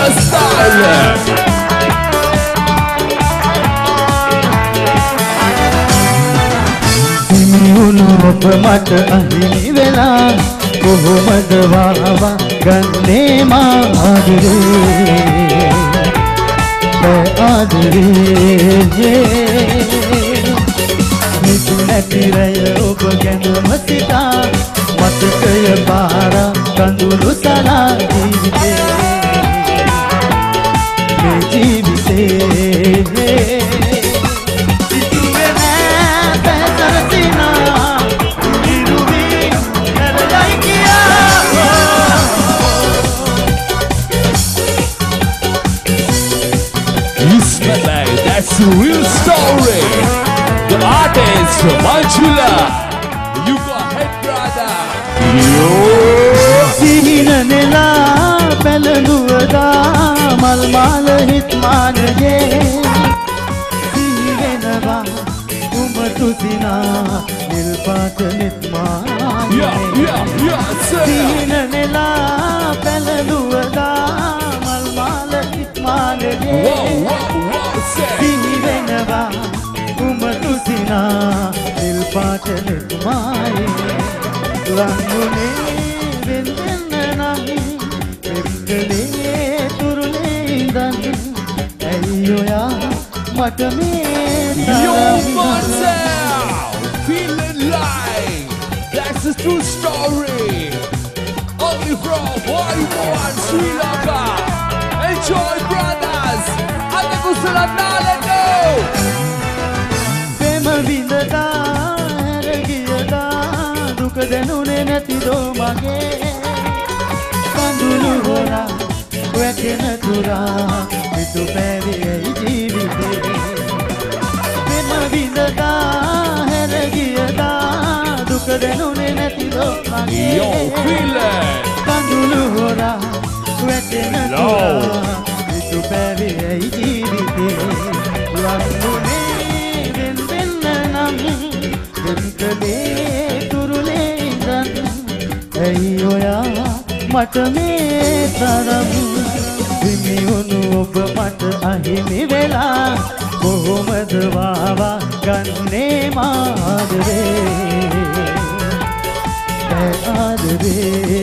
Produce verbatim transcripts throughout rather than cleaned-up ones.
Lanka style. ඔබ මට අහිමි වෙලා කොහොමද වාවා ගන්නේ මා ආදරේ ආදරේ නිතු නැති රය ඔබ ගැනම සිතා මතකය පාරා කඳුළු සලා ජීවිතේ මේ ජීවිතේ That's the real story. The artist from Manchula. You go ahead, brother. Yo. Sihina nela pelanuda mal mal hitman ye. Sihenava umatu sina nilpat nitman. Yeah, yeah, yeah. Sihina nela pelanuda mal mal hitman ye. Whoa, whoa, whoa. Sihenava umatu sina nilpat nitman. Langune vinna nahi pekale turule indan ayyo ya mata me Yo Marcel, feeling like that's a true story. Only from Hollywood, Sri Lanka. Enjoy, brothers. Ate kusala nale no. Prema vindada hergiyada duka denune nati do mage kandulu hora wetena tura mitu pevi ei jeevite prema vindada hergiyada duka denune nati do mage Yo, feel it. kandulu hora wetena tura mitu pevi ei jeevite langune den denna nam denkale turule indan ayyo ya mata me taram himi unu ඔබ මට අහිමි වෙලා කොහොමද වාවා ගන්නේ මාදරේ ආදරේ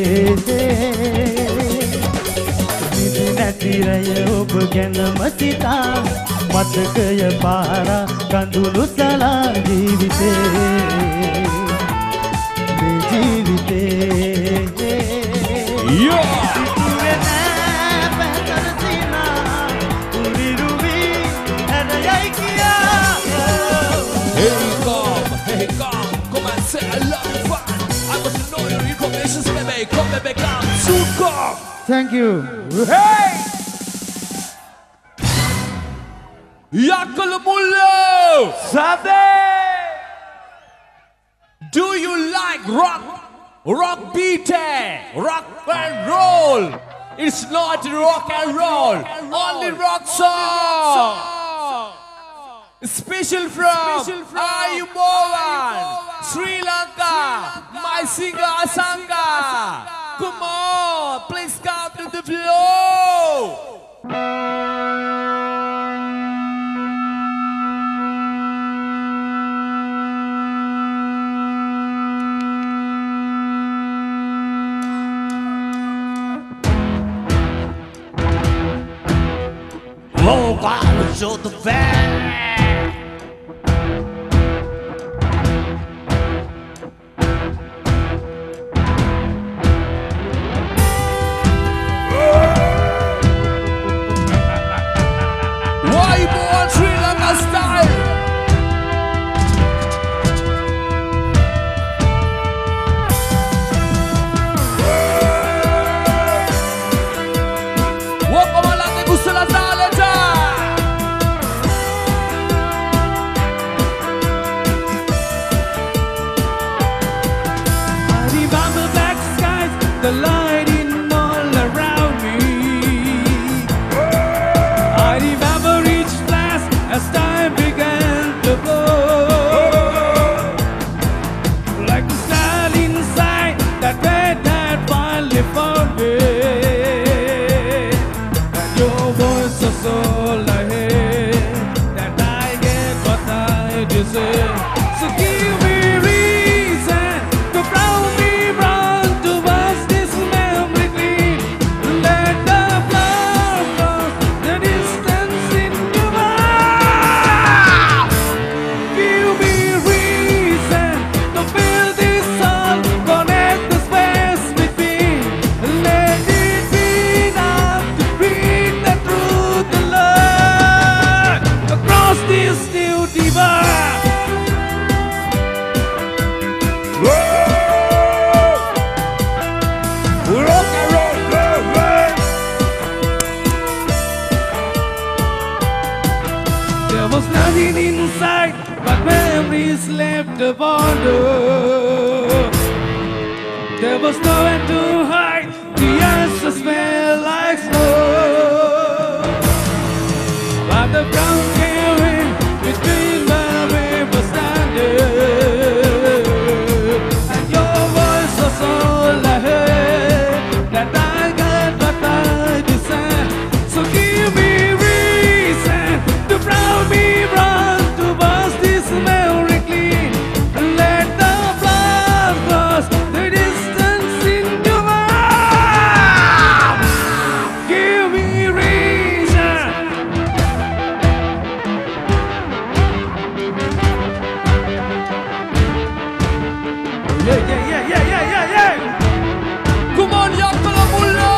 නිදි නැති රය ඔබ ගැනම සිතා මතකය පාරා කඳුළු සලා ජීවිතේ මේ ජීවිතේ Yeah. Hey, come, hey, come, come and say I love you, fun. I want to know your information, baby. Come, baby, come, soon come. Thank you. Hey! Yakalumullo! Sade! Do you like rock? Rock beat, rock and roll. It's not rock and roll, only rock song. Special from Ayubowan, Sri Lanka, my singer Asanga. Come on, please come to the floor. Oh, God, show the fan. Why born Sri Lanka style? Welcome along the Gusala Zaleta. I remember black skies, the lighting all around me. I remember each blast as time began to go. Like the star inside that bed that finally found me. And Your voice is all I hear, that I get what I deserve. So give me reason to proud me run towards this memory clean. Let the flower cross the distance in your mouth. Give me reason to feel this soul, connect the space between. Let it be enough to breathe the truth and love across this new divide. Rock and roll, roll, roll. There was nothing inside but memories left upon her. There was nowhere to hide, the answers smell like smoke. But the ground came in between where we were standing, and your voice was all I heard, that I got what I deserve. So give me reason to proud me run towards this memory clean, and let the flood cross the distance in your mouth. Give me reason. Yeah, yeah, yeah, yeah, yeah, yeah, yeah. Come on, Yakala Mullah!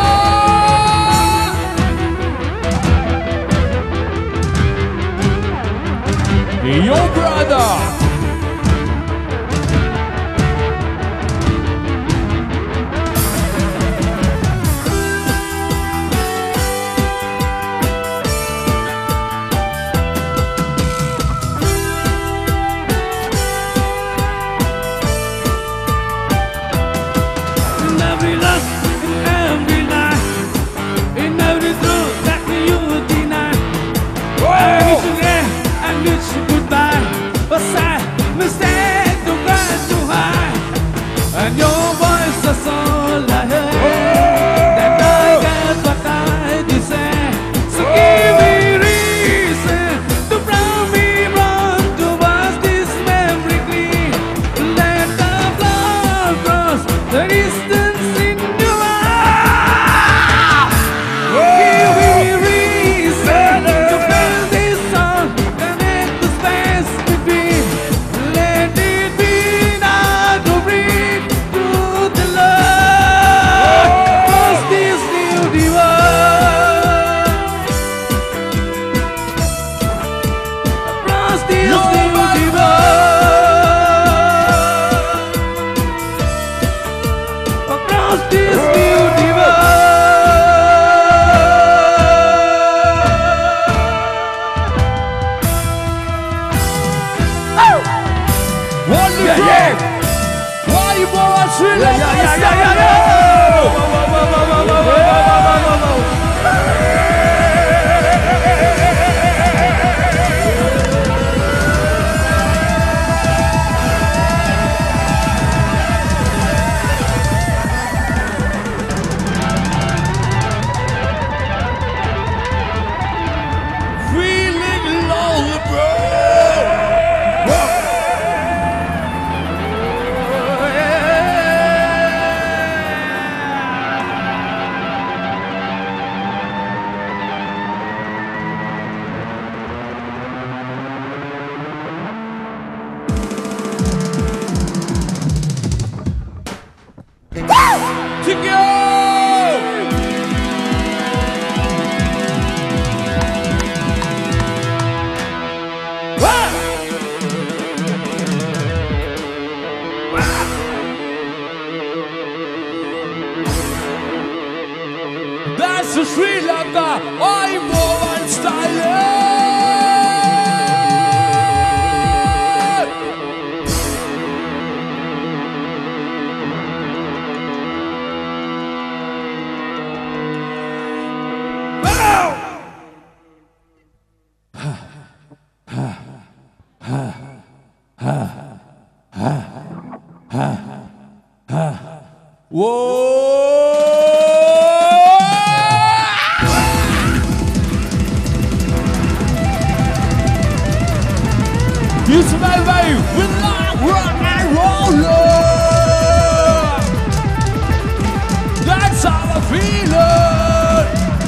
Your brother! In every lust, in every lie, in every truth that you deny, I wish you there and wish you goodbye, but sad mistake to run too high, and your voice is all I heard, that I get what I deserve. So give me reason to proud me run towards this memory clean, let the flood cross the distance in your mouth. Give me reason to feel this song, connect the space between. Let it be enough to breathe through the love across this new divide. Across this new divide. Across this new divide. One Yeah, yeah. Why you born Sri Yeah, Lanka? yeah, yeah, yeah, yeah, yeah. Whoa, whoa, whoa, whoa, whoa, whoa, whoa, whoa, whoa, whoa. Feeling lonely, bro. To go! That's the Sri Lanka I'm born style. Whoa! This baby, we like rock and roll. That's how I feel it.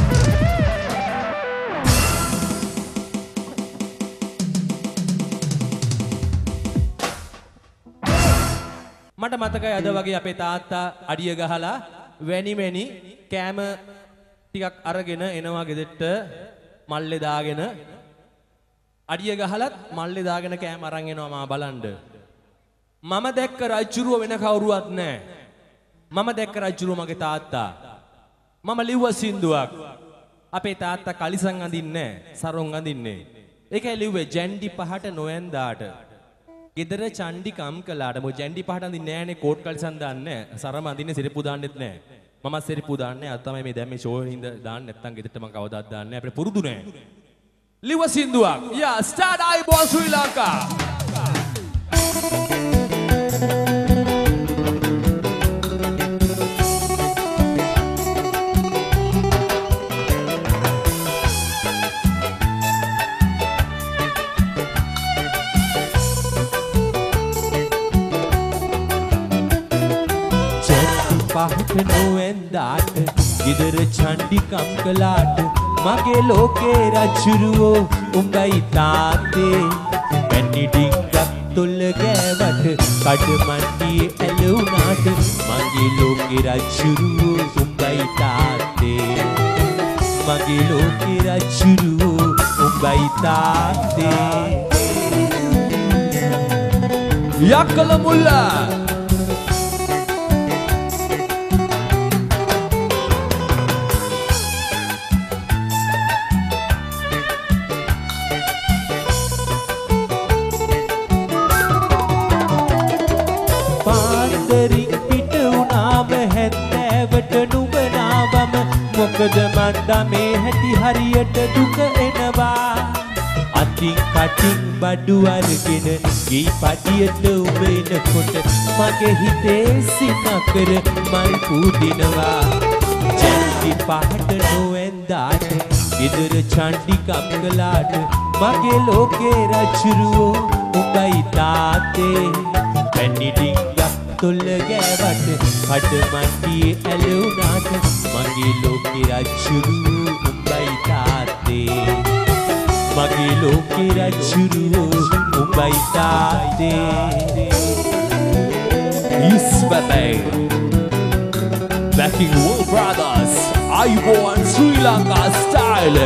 මට මතකයි අද වගේ අපේ තාත්තා අඩිය ගහලා වැනි මෙනි කෑම ටිකක් අරගෙන එනවා ගෙදරට මල්ලේ දාගෙන අඩිය ගහලත් මල්ලේ දාගෙන කෑම අරන් එනවා මා බලන්න මම දැක්ක රජුරුව වෙන කවුරුවත් නැහැ මම දැක්ක රජුරුව මගේ තාත්තා මම ලිව්ව සින්දුවක් අපේ තාත්තා කලිසම් අඳින්නේ නැහැ සරොන් අඳින්නේ ඒකයි ලිව්වේ ජැන්ඩි පහට නොයන්දාට ගෙදර චණ්ඩිකම් කළාට මො ජැන්ඩි පහට අඳින්නේ නැහනේ කෝට් කලිසම් දාන්නේ සරම අඳින්නේ සිරිප්පු දාන්නෙත් නැහැ මම සිරිප්පු දාන්නේ අද තමයි මේ දැන් මේ ෂෝ හින්ද දාන්න නැත්තම් ගෙදරට මම කවදාවත් දාන්නේ නැහැ අපිට පුරුදු නැහැ ලිව සින්දුවක් යා ස්ටාර්ට් අයිබෝන් ශ්‍රී ලංකා පහට නොවෙන්දාට ගෙදර චණ්ඩිකම් කළාට මගේ ලෝකේ රජුරුවෝ උඹයි තාත්තේ පැණි ඩිංගක් තොල්ල ගෑවට කඩමණ්ඩියේ ඇලුනාට මගේ ලෝකේ රජුරුවෝ උඹයි තාත්තේ මගේ ලෝකේ රජුරුවෝ උඹයි තාත්තේ යක්කල මුල්ලා මොකද මන්දා මේ හැටි හරියට දුක එනවා අතින් කටින් බඩු අරගෙන ගී පඩියට උඹ එනකොට මගේ හිතේ සිනකර මල් පුදිනවා ජැන්ඩි පහට නොවෙන්දාට ගෙදර චණ්ඩිකම් කළාට මගේ ලෝකේ රජුරුවෝ උඹයි තාත්තේ පැණි ඩිංගක් තොල්ල ගෑවට කඩමණ්ඩියේ ඇලුනාට මගේ ලෝකේ රජුරුවෝ උඹයි තාත්තේ මගේ ලෝකේ රජුරුවෝ උඹයි තාත්තේ Yes baby Backing World Brothers Ayubowan Sri Lanka style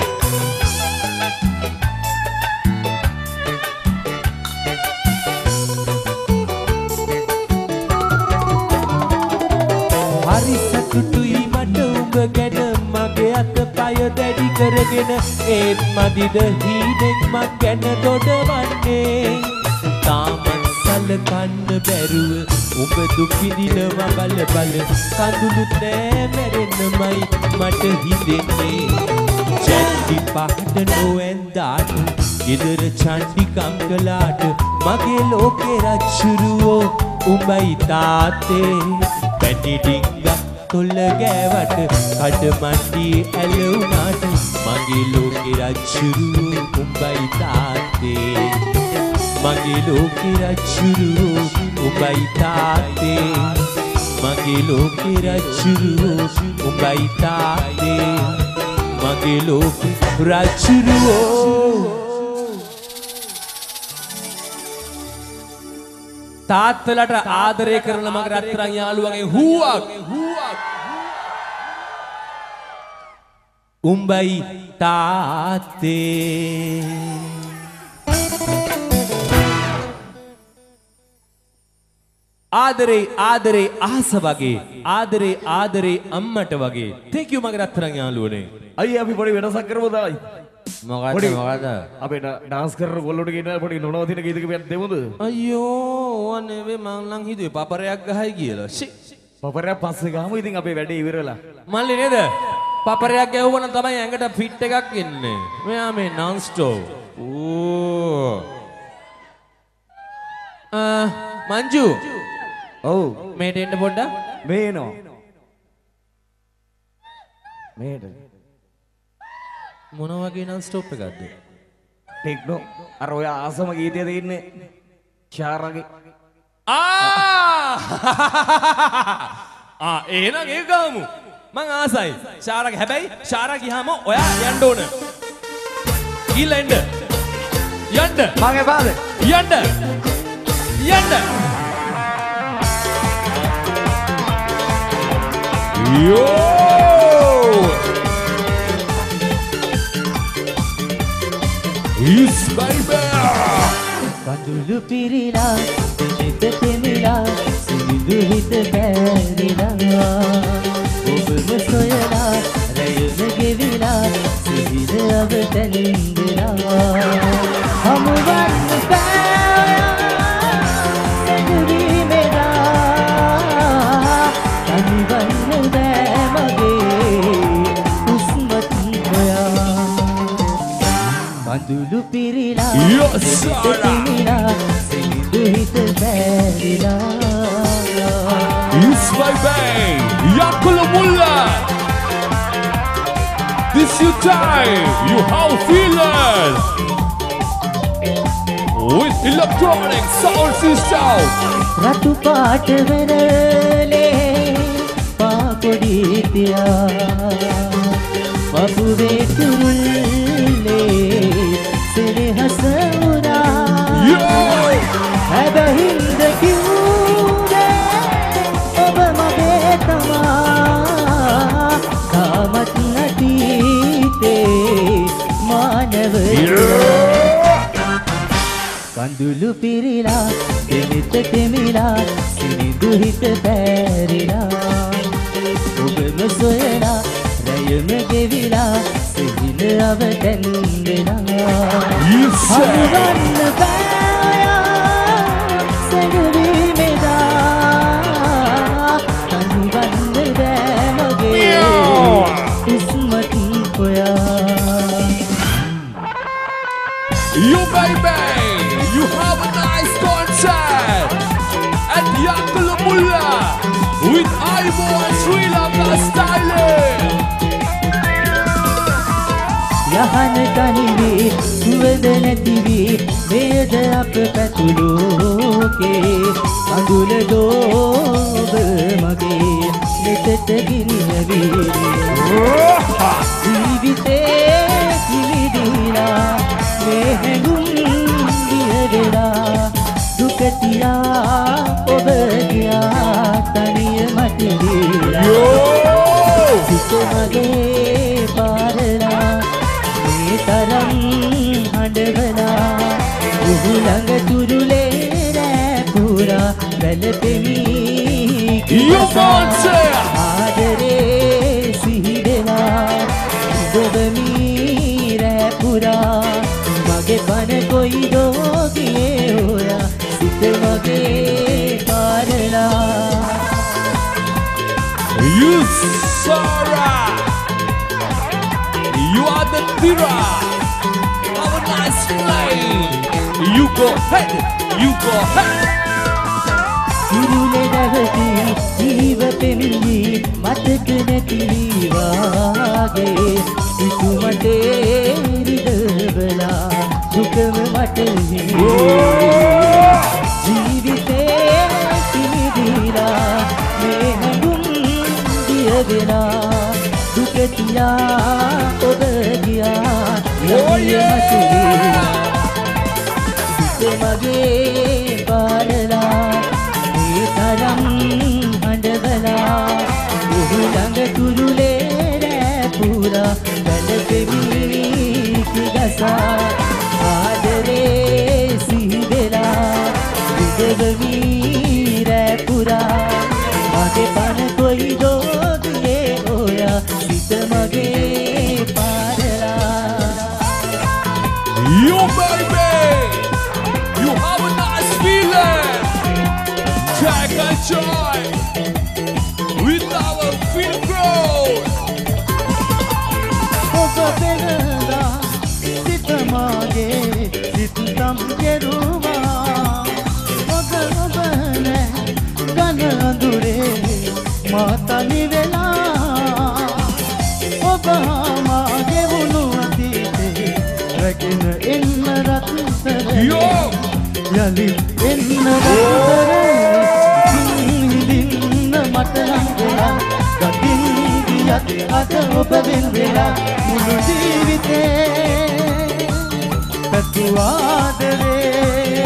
දැඩි කරගෙන ඒත් මදිද හීනෙක් මං ගැන දොඩවන්නේ තාමත් සලකන්න බැරුව උඹ දුක් විඳිනවා බල බල කඳුළුත් නෑ මැරෙන්නමයි මට හිතෙන්නේ ජැන්ඩි පහට නොවෙන්දාට ගෙදර චණ්ඩිකම් කළාට මගේ ලෝකේ රජුරුවෝ උඹයි තාත්තේ පැණි ඩිංගක් තොල්ල ගෑවට කඩමණ්ඩියේ ඇලුනාට මගේ ලෝකේ රජුරුවෝ උඹයි තාත්තේ මගේ ලෝකේ රජුරුවෝ උඹයි තාත්තේ මගේ ලෝකේ රජුරුවෝ උඹයි තාත්තේ මගේ ලෝකේ රජුරුවෝ තාත්තලට ආදරය කරන මගේ රත්තරන් යාළුවගේ හුවක් උඹයි තාත්තේ ආදරේ ආදරේ ආස වගේ ආදරේ ආදරේ අම්මට වගේ thank you මගේ රත්තරන් යාළුවනේ අයියා අපි පොඩි වෙනසක් කරමු දායි මොකක්ද මොකක්ද අපේ ඩාන්ස් කරන ගොල්ලොට කියන පොඩි නොනවතින ගීතකයක් දෙමුද අයියෝ අනේ වේ මං නම් හිතුවේ පපරයක් ගහයි කියලා ෂි පපරයක් පස්සේ ගහමු ඉතින් අපේ වැඩේ ඉවර වෙලා මල්ලි නේද පපරයක් ගැහුවනම් තමයි ඇඟට ෆිට් එකක් එන්නේ මෙයා මේ non stop ඕ ආ මංජු ඔව් මේට එන්න පොඩ්ඩක් මේ එනවා මේට මොන වගේ non stop එකක්ද ටෙක්නෝ අර ඔය ආසම ගීතය තියෙන්නේ ශාරගේ. ආ ආ එහෙනම් ඒක ගමු. මං ආසයි. ශාරගේ හැබැයි ශාරා ගියාම ඔයා යන්න ඕන. ගිහලා එන්න. යන්න. මං එපාද? යන්න. යන්න. Yo! Yes, baby! Kandulu pirila, jita temila, sindu hit bärila. Oba soyala, rayuna gevila, sihila avtandila. Hamu vanna paya, saguri mera. Tani vanna damage, usmat hoya. Kandulu pirila, Yes, jita temila, sindu hit bärila. Yes, baby! Yakula Mulla! This your time! You have feelers! With electronic sound system! Ratu paata verale paapodi tiya babu veturulle sere hasura Yo! abahinda kiude oba mage tama kamat natite manavara Kandulu pirila, temita temila, sinidu hit bärila. Obama soyala, rayuma gevila, sihila avtandila. Yes, sir! Hamuvanna paya, saguri mera. Hamuvanna damage, usmat hoya. You baby, you have a nice concert at Yakula Mulla with Ivo and Sri Lanka styling. යහන කනිවි සුවද නැතිවි වේද අප පැතුලෝකේ අඳුල දෝබ මගේ නෙතට ගිනිවි ජීවිතේ කිලිදීලා මේ හැඟුම් දියදලා දුකතියා ඔබ ගියා තනිය මට දීලා සිත මගේ පාරලා මේ තරම් හඬවලා ඔහු ළඟ තුරුලේ රෑ පුරා වැළපෙමි You bounce! ආදරේ සිහිදෙලා ඔබමි රෑ පුරා මගේ පන කොයිදෝ ගියේ හොයා සිත මගේ පාරලා You Sarah! You are the Tira! Have a nice flight! You go ahead! You go ahead! ඉරුලේ දවති ජීව පෙමිලි මතක නැති වාගේ සිතු මටේ රිදවලා දුකම මට ජීවිතේ කිමිදීලා මේ හැඟුම් දියවෙලා දුකතිලා ඔබ ගියා Oh yeah! සිත මගේ පාරලා මේ තරම් හඬවලා ඔහු ළඟ තුරුලේ රෑ පුරා වැළපෙමි කිගසා ආදරේ සිහිදෙලා විදවමි රෑ පුරා මගේ පන කොයිදෝ ගියේ ඔයා සිත මගේ පාරලා You baby! You have a nice feeling! Jack and Joy! With our film crowd! ඔබ පෙරදා සිත මාගේ සිතම් කෙරුවා ඔබ ඔබ නෑ ගන අඳුරේ මා තනි වෙලා ඔබ මාගේ වුණු අතීතේ රැගෙන එන්න යලි එන්න රත්තරනේ හිඳින්න මට නම් වෙලා ගතින් ගියත් අද ඔබ වෙන වෙලා මුළු ජීවිතේ පැතුආදරේ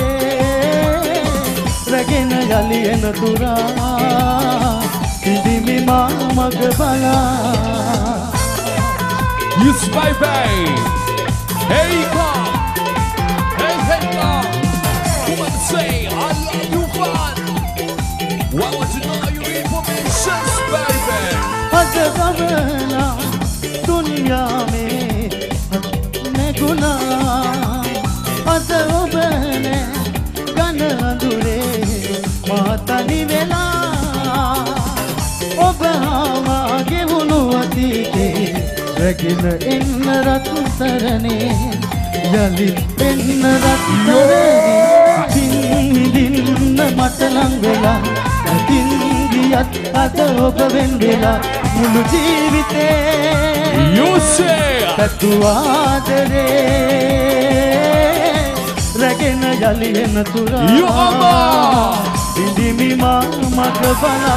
රැගෙන යලි එන තුරා ඉදිමි මා මග බලා Yes, baby. Hey, come. Hey, hey, come. Woman say, I love you, fun. Why want to know your information, baby? अज गवला दुनिया में मैं गुनाह अज उबने गन अंधुरे मातनी वेला ඔබ ආවාගේ වුණු අතීතේ රැගෙන එන්න රත්තරනේ යලි එන්න රත්තරනේ දින්න මට ලං වෙලා නැතින් ගියත් අද ඔබ වෙන වෙලා මුළු ජීවිතේ You say පැතුආදරේ රැගෙන යලි එන තුරා You are ඉදිමි මා මග බලා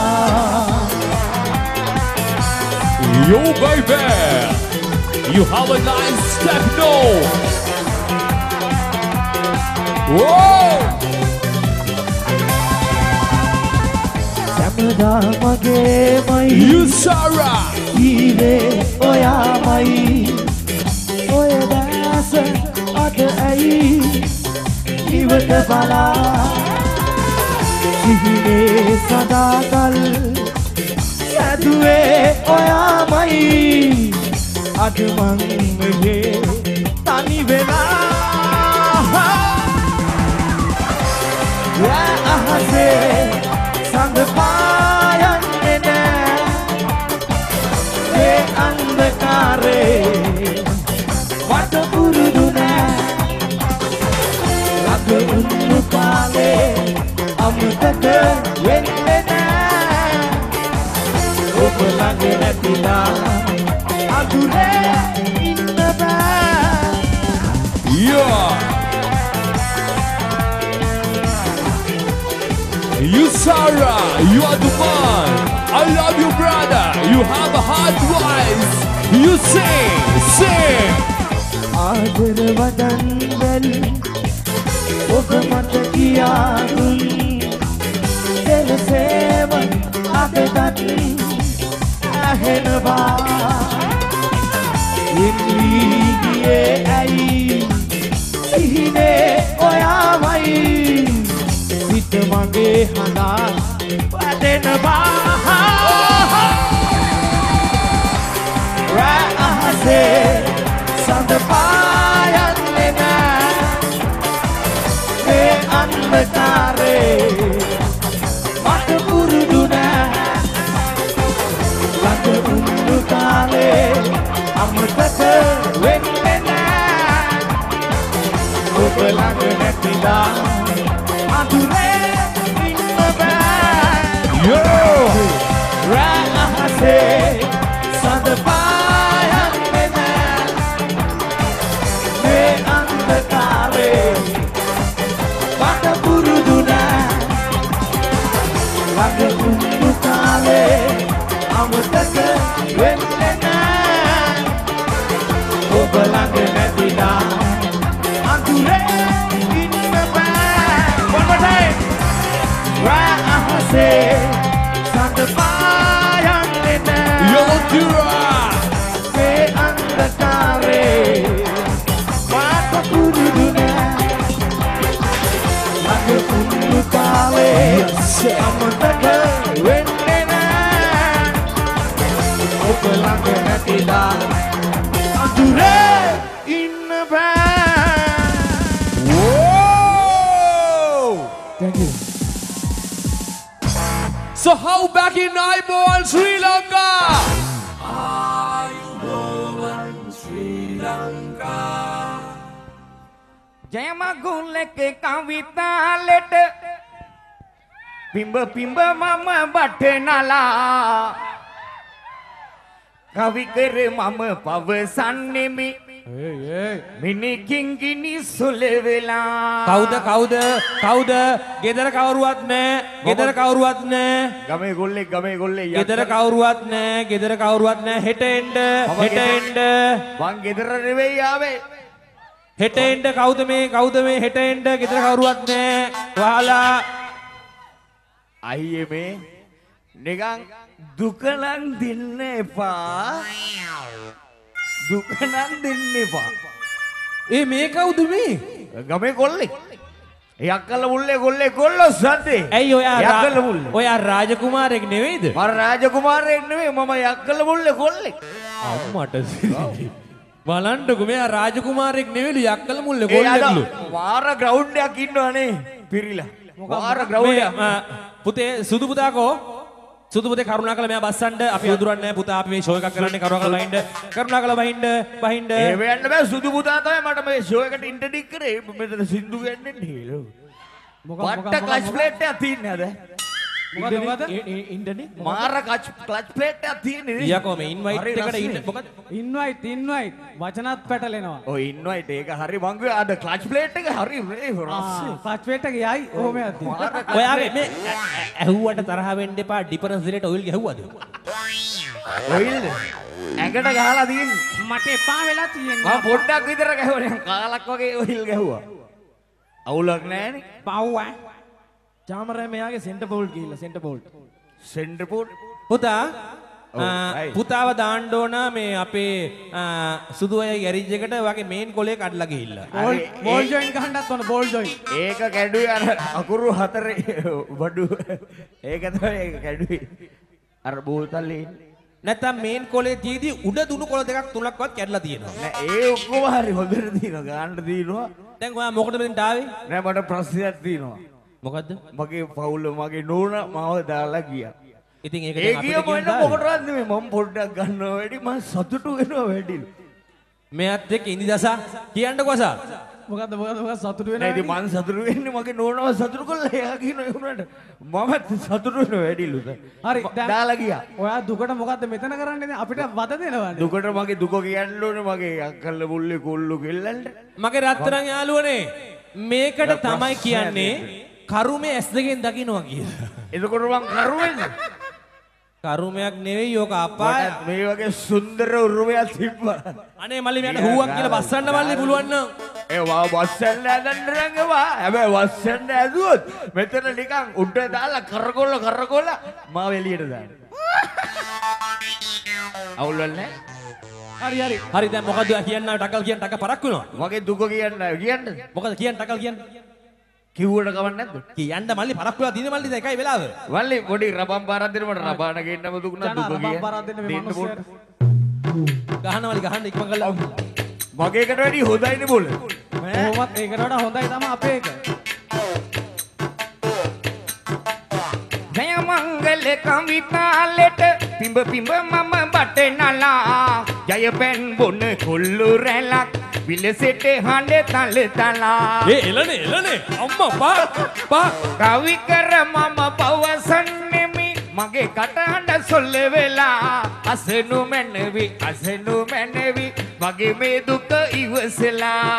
Yo, baby. You have a nice step, no. Whoa. සැමදා මගේ මයි You, Sarah. ඊවේ ඔයාමයි ඔය දැස අද ඇයි ඉවත බලා සිහිනේ සදාකල් සැදුවේ ඔයාමයි අද මං මෙහෙ තනි වෙලා යා අහසේ සඳ පායන්නේ නෑ ඒ අන්ධකාරේ මට පුරුදු නෑ ලග උන්නු කාලේ අමතක වෙන්නේ නෑ ඔබ ළඟ නැතිලා අඳුරේ ඉන්න බෑ Yeah. You, Sarah, you are the one. I love you, brother. You have a hard voice. You sing, sing. ආදර වදන් වැල් ඔබ මට කියා දුන් දෙලසේම අදටත් ඇහෙනවා ඉන්වී ගියේ ඇයි සිහිනේ ඔයාමයි සිත මගේ හඬා වැටෙනවා රෑ අහසේ සඳ පායන්නේ නෑ මේ අන්ධකාරේ මට පුරුදු නෑ ළඟ උන්නු කාලේ අමතක වෙන්නේ නෑ ඔබ ළඟ නැතිලා අඳුරේ ඉන්න බෑ Yo. රෑ අහසේ සඳ පායන්නේ නෑ මේ අන්ධකාරේ මට පුරුදු නෑ ළඟ උන්නු කාලේ අමතක වෙන්නේ නෑ ඔබ ළඟ නැතිලා අඳුරේ ඉන්න බෑ one more time රෑ අහසේ සඳ පායන්නේ නෑ Yo, Kira. මේ අන්ධකාරේ මට පුරුදු නෑ ළඟ උන්නු කාලේ අමතක වෙන්නේ නෑ ඔබ ළඟ නැතිලා අඳුරේ ඉන්න බෑ Whoa. Thank you. So how back in Iboan, Sri Lanka? ජයමගුල්ලක කවිතාලෙට පිඹ පිඹ මම බටනලා කවි කර මම පවසන්නෙමි මිනි කිංකිණි සොලෙවෙලා කවුද කවුද කවුද ගෙදර කවුරුවත් නෑ ගෙදර කවුරුවත් නෑ ගමේ ගොල්ලෙක් ගමේ ගොල්ලේ ගෙදර කවුරුවත් නෑ ගෙදර කවුරුවත් නෑ හෙට එන්න හෙට එන්න මං ගෙදර නෙවෙයි ආවේ හෙට එන්න කවුද මේ කවුද මේ හෙට එන්න ගෙදර කවුරුවත් නෑ වහලා අයියේ මේ නිකන් දුක නම් දෙන්න එපා දුක නම් දෙන්න එපා ඒ මේ කවුද මේ ගමේ කොල්ලෙක් යක්කල මුල්ලේ කොල්ලේ කොල්ලෝ සද්දේ ඇයි ඔයා යක්කල මුල්ලේ ඔයා රාජකුමාරයෙක් නෙවෙයිද මම රාජකුමාරයෙක් නෙවෙයි මම යක්කල මුල්ලේ කොල්ලෙක් අම්මට බලන්නකො මෙයා රාජකුමාරයෙක් නෙවෙලු යක්කල මුල්ලේ කොල්ලෙක්ලු වාර ග්‍රවුන්ඩ් එකක් ඉන්නවනේ පිරිලා වාර ග්‍රවුන්ඩ් එක පුතේ සුදු පුතාකෝ සුදු පුතේ කරුණාකර මෙයා බස්සන්න අපි උදුරන්නේ නැහැ පුතා අපි මේ ෂෝ එකක් කරන්නේ කරුණාකර බහින්න කරුණාකර බහින්න බහින්න ඒ වෙන්න බෑ සුදු පුතා තමයි මට මේ ෂෝ එකට ඉන්ටර්ඩික් කරේ මෙතන සින්දු ගන්නේ නේලෝ මොකක් ක්ලච් ප්ලේට් එකක් තියන්නේ අද මොකද මොකද ඉන්ටර්ඩික් මාර ක්ලච් ක්ලච් ප්ලේට් එකක් තියන්නේ නේ ඊයකෝ මේ ඉන්වයිට් එකට ඉන්න මොකද ඉන්වයිට් ඉන්වයිට් වචනත් පැටලෙනවා ඔය ඉන්වයිට් ඒක හරි මං කිව්වා අද ක්ලච් ප්ලේට් එක හරි රේ රස්සේ ක්ලච් ප්ලේට් එක යයි ඔහොම යද්දි ඔයාගේ මේ ඇහුවට තරහ වෙන්න එපා ඩිෆරන්ස් දෙලට ඔයිල් ගැහුවද ඔයිල්ද ඇඟට ගහලා තියෙන්නේ මට එපා වෙලා තියෙනවා මම පොඩ්ඩක් විතර ගැහුවා කාලක් වගේ ඔයිල් ගැහුවා අවුලක් නැහැනේ පව්වා චාමරෑ මෙයාගේ සෙන්ටර් බෝල්ට් ගිහිල්ලා සෙන්ටර් බෝල්ට් සෙන්ටර් පෝට් පුතා ඔව්, right. පුතාව දාන්න ඕන මේ අපේ සුදු අය ගෑරේජ් එකට වගේ මේන් කොලේ කඩලා ගිහිල්ලා බෝල් බෝල් ජොයින් ගහන්නත් ඕන බෝල් ජොයින් ඒක කැඩුවේ අර අකුරු හතරේ බඩු ඒක තමයි ඒක කැඩුවේ අර බෝතලේ නැත්තම් මේන් කොලේ තියදී උඩ දුණු කොළ දෙකක් තුනක්වත් කැඩලා තියෙනවා නෑ ඒ ඔක්කොම හරි හොඳට තියෙනවා ගන්න තියෙනවා දැන් ඔයා මොකටද මෙතනට ආවේ නෑ මට ප්‍රශ්නයක් තියෙනවා මොකද්ද මගේ පවුල මගේ නෝනා මාව දාලා ගියා ඉතින් ඒක ඒ දැන් ගිය අපිට මොන කියන්න මොකටවත් නෙමෙයි මම පොඩ්ඩක් ගන්නවා වැඩි මම සතුටු වෙනවා වැඩි මෙයාත් එක්ක ඉඳිදසා කියන්නකෝ අසා මොකද්ද මොකද්ද මොකද්ද සතුටු නෑ වෙනවා ඉතින් මං සතුටු වෙන්නේ මගේ නෝනාව සතුටු කළා එයා කියන ඒ උනාට මම සතුටු වෙනවා වැඩිලු හරි දැන් දාලා ගියා ඔයා දුකට මොකද්ද මෙතන කරන්නේ දැන් අපිට වද දෙනවනේ දුකට මගේ දුක කියන්න ඕනේ මගේ අක්කල්ල මුල්ලේ කොල්ලු කෙල්ලන්ට මගේ රත්තරන් යාළුවනේ මේකට තමයි කියන්නේ කරුමේ ඇස් දෙකෙන් දකින්නවා කියලා එතකොට මං කරුවෙන්ද කරුමයක් නෙවෙයි යෝක අපාය මට මේ වගේ සුන්දර උරුමයක් තිබ්බා අනේ මල්ලි මට හුවක් කියලා බස්සන්න මල්ලි පුළුවන් නම් ඒ වා වස්සන්න හදන්න රංගවා හැබැයි වස්සන්න ඇදුවොත් මෙතන නිකන් උඩ දාලා කරකොල්ල කරකොල්ල මාව එළියට දාන්න අවුල් වෙන්නේ හරි හරි හරි දැන් මොකද්ද කියන්න ටකල් කියන්න ටක පරක් වෙනවා මගේ දුක කියන්න කියන්න මොකද කියන්න ටකල් කියන්න කිව්වට කවන්න නැද්ද කියන්න මල්ලි පරක් වෙලා දින මල්ලි දැන් එකයි වෙලාව වල්ලි පොඩි රබම් පාරක් දෙන්න මට රබාන ගේන්නම දුකුණා දුක ජනා කියන්න රබම් පාරක් දෙන්න මේ මනුස්සයාට. ගහන්න මල්ලි ගහන්න ඉක්මන් කරලා මගේ එකට වැඩි හොඳයිනේ බෝල කොහොමත් ඒකට වඩා හොඳයි තමයි අපේ එක ජය මංගල කවිතාලෙට පිඹ පිඹ මම බටේ නලා ජය පෙන් බොන කොල්ලු රැලක් විලසෙට හඬ තල තලා ඒ එළනේ එළනේ අම්මා පා පා කවි කර මම පවසන්නෙමි මගේ කටහඬ සොල්ල වෙලා අසනු මැනවි අසනු මැනවි මගේ මේ දුක ඉවසලා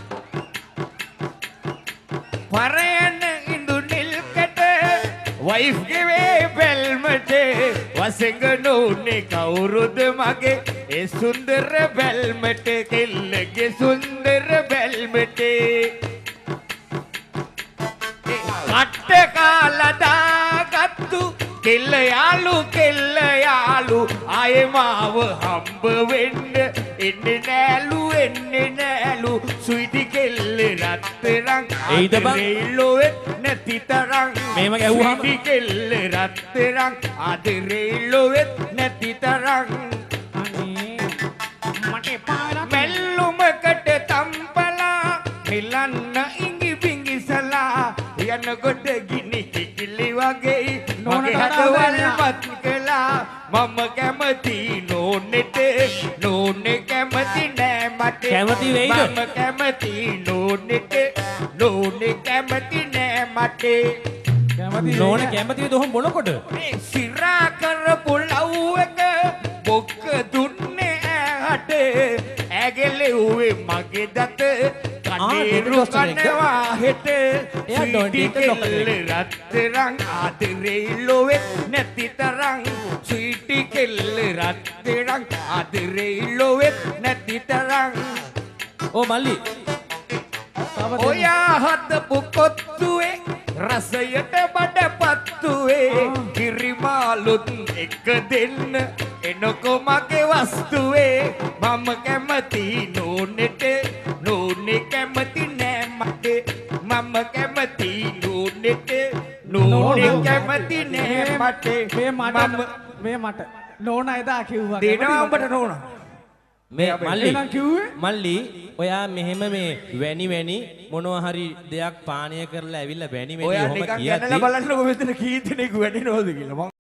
පරයන ඉඳු නිල් කැට වයිෆ් ගෙවේ බැල්මට වසඟනෝනේ කවුරුද මගේ ඒ සුන්දර බැල්මට කෙල්ලගේ සුන්දර බැල්මට කට්ට කාලා දාගත්තු කෙල්ල යාලු කෙල්ල යාලු ආයේ මාව හම්බ වෙන්න එන්නේ නෑලු එන්නේ නෑලු සුයිටි කෙල්ල රත්තරන් එයිද බං? රේලොවේ නැති තරම් මේව ගැහුවාම? සුයිටි කෙල්ල රත්තරන් අද රේලොවේ නැති තරම් අනේ මට එපා වෙලා මෙල්ලුමකට තම්පලා මිලන්න ඉඟි බිඟිසලා යනකොට ගිනි කිකිලි වගේ මගේ හදවල් පත් කළා මම කැමති නෝනෙට නෝනේ කැමති නෑ මට කැමති වෙයිද? මම කැමති නෝනෙට නෝනේ කැමති නෑ මට කැමති නෝනේ කැමති වෙද ඔහොම බොනකොට මේ සිරා කරපු ලව් එක බොක්ක දුන්නේ ඇහැට ඇගෙල එලෙව්වේ මගේ දත කඩේරු කනවා හෙට සීටි කෙල්ල රත්තරන් ආදරේ ලොවෙත් නැති තරම් සීටි කෙල්ල රත්තරන් ආදරේ ලොවෙත් නැති තරම් ඕ මල්ලි ඔයා හදපු කොත්තුවේ රසයට බඩපත්තුවේ කිරිමාලුත් එක දෙන්න එනකො මගේ වස්තුවේ මම කැමති නෝනෙට නෝනෙ කැමති නෑ මට මම කැමති නෝනෙට නෝනෙ කැමති නෑ මට මේ මට මේ මට නෝනා එදා කිව්වා දෙනවා උඹට නෝනා මේ මල්ලි එහෙනම් කිව්වේ මල්ලි ඔයා මෙහෙම මේ වැනි වැනි මොනවා හරි දෙයක් පානීය කරලා ඇවිල්ලා වැනි වැනි ඔයා ඔහොම නිකන් කියද්දි ගණනලා බලන්නකො මෙතන කී දෙනෙක් වැඩිනවද කියලා